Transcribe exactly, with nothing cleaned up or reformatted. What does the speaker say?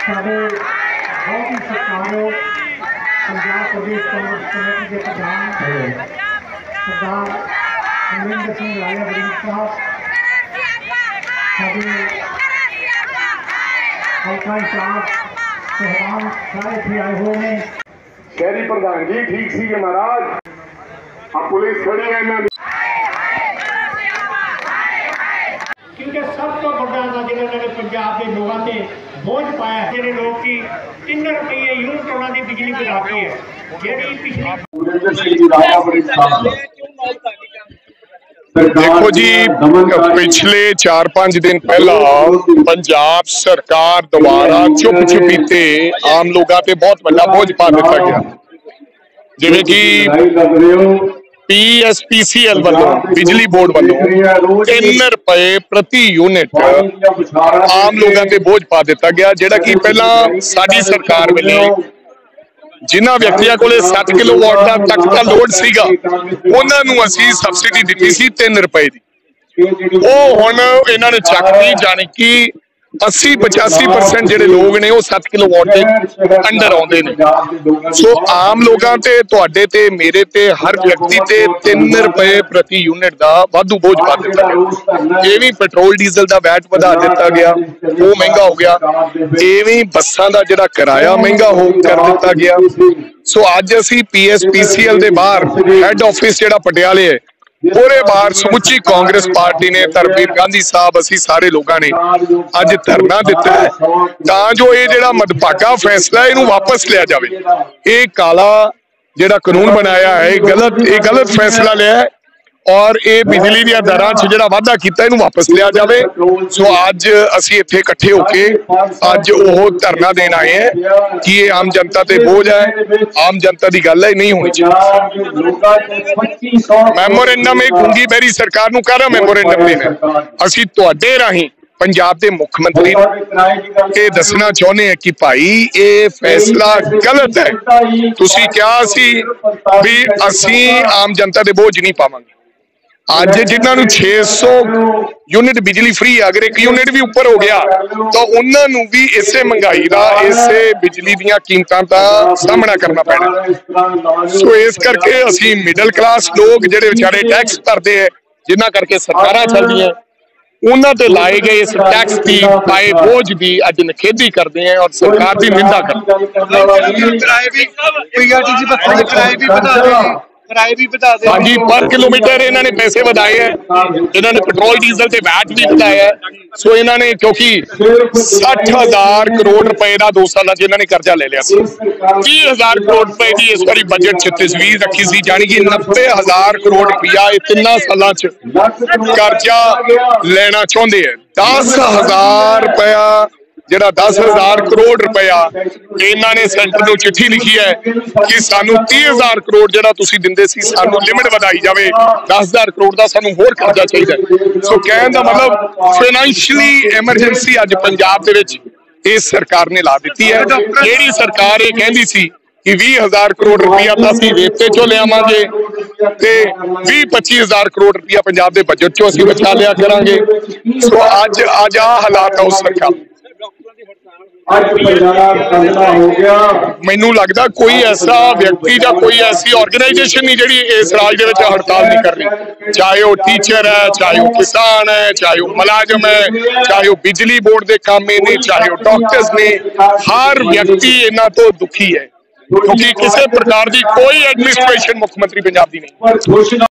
साढ़े बहुत ही सत्कारयोग पंजाब प्रदेश कांग्रेस कमेटी के प्रधान सरदार अमरिंदर सिंह राजा वरिंद साहब, साढ़े हल्का इंचार्ज सहबान सारे इतने आए हुए हैं। शहरी प्रधान जी ठीक सी महाराज, अब पुलिस खड़ी है इन्होंने, क्योंकि सब तो बड़ा जिन्होंने पंजाब के लोगों से बोझ पाया जो लोग की तीन रुपये यूनिट उन्होंने बिजली बढ़ाती है जी पिछली। देखो जी, पिछले चार पांच दिन पहला पंजाब सरकार द्वारा चुप चुपीते आम लोगों पे बहुत बड़ा बोझ पा दिता गया, जिवें कि P S P C L वालों बिजली बोर्ड वालों तीन रुपए प्रति यूनिट आम लोगों पे बोझ पा दिता गया, जिहड़ा कि पहला साडी सरकार वेले जिन्हां व्यक्तियों को सत्त किलो वाट तक का लोड सीगा उन्होंने असी सबसिडी दी सी तीन रुपए की। वो हुण इन्हां ने चकती, जानी कि अस्सी पचासी परसेंट जिहड़े लोग ने वो सत्त किलो वाट के अंडर आउंदे ने। सो आम लोगों ते तुहाडे ते मेरे ते हर व्यक्ति ते तीन रुपए प्रति यूनिट का वाधू बोझ पा दिता गया। इवें पेट्रोल डीजल का वैट वधा दिता गया, वो महंगा हो गया। इवें बसां का जिहड़ा किराया महंगा हो कर दिता गया। सो अज असी P S P C L दे बाहर हैड ऑफिस जिहड़ा पटियाले है पूरे बाहर समुची कांग्रेस पार्टी ने, धर्मवीर गांधी साहब, असी सारे लोगों ने अज धरना दिता है तां जो ये जिहड़ा मदभागा फैसला है इनू वापस लिया जाए। ये काला जिहड़ा कानून बनाया है गलत, ये गलत फैसला लिया है और ये बिजली दी दरां च जिहड़ा वाधा कीता इनू वापस लिया जाए। सो अज असी इत्थे इकट्ठे होके अज ओह धरना देन आए हैं कि ये आम जनता ते बोझ है, आम जनता दी गल है, नहीं होनी चाहिए। मैमोरेंडम एक गुंगी बहरी सरकार नूं कहरा मैमोरेंडम देना, असी तुहाडे राहीं पंजाब के मुख मंत्री ये दसना चाहते हैं कि भाई ये फैसला गलत है। तुसीं कहा सी भी असी आम जनता दे बोझ नहीं पावांगे। अज जिन्होंने छे सौ यूनिट बिजली फ्री, अगर एक यूनिट भी उपर हो गया तो उन्होंने भी इसे महंगाई का, इसे बिजली दी कीमतों का सामना करना पैना। सो इस करके असी मिडल क्लास लोग जिहड़े बेचारे टैक्स भरते हैं, जिन्हां करके सरकारां चलदियां, उन्हां ते लाए गए इस टैक्स की पाए बोझ की अज निखेधी करते हैं और सरकार की निंदा करते हैं। हाँ जी, पर किलोमीटर इन्होंने पैसे बढ़ाए हैं, इन्होंने पेट्रोल डीजल से वैट भी बढ़ाया है। सो इन्होंने क्योंकि सठ हजार करोड़ रुपए का दो साल इन्होंने कर्जा ले लिया, तीह हजार करोड़ रुपए की इस बारी बजट च तजवीज रखी सी, यानी कि नब्बे हजार करोड़ रुपया तिना साल च कर्जा लेना चाहते हैं। दस हजार रुपया जिहड़ा दस हजार करोड़ रुपया इन्होंने सेंटर नूं चिट्ठी लिखी है कि सानू तीह हजार करोड़ जिहड़ा तुसीं दिंदे सी सानू लिमिट वधाई जाए, दस हजार करोड़ का सानू होर कर्जा चाहिए। सो कहण दा मतलब फाइनैंशियली एमरजेंसी अज पंजाब दे विच इस सरकार ने ला दी है। जिहड़ी सरकार ये कहंदी सी कि बीस हजार करोड़ रुपया तो असीं रेते चों लियावांगे ते बीस पच्ची हजार करोड़ रुपया पंजाब दे बजट चों असीं बचा लिया करांगे। सो अज अज आ हालात है उस सरकार। मैनू लगता कोई ऐसा व्यक्ति या कोई ऐसी ऑर्गेनाइजेशन नहीं जी इस राज दे विच हड़ताल नहीं कर रही, चाहे वो टीचर है, चाहे वो किसान है, चाहे वो मुलाजम है, चाहे वो बिजली बोर्ड के कामे ने, चाहे वो डॉक्टर्स ने, हर व्यक्ति इन्हां तो दुखी है क्योंकि किसी प्रकार की कोई एडमिनिस्ट्रेशन मुख्यमंत्री पंजाब की नहीं।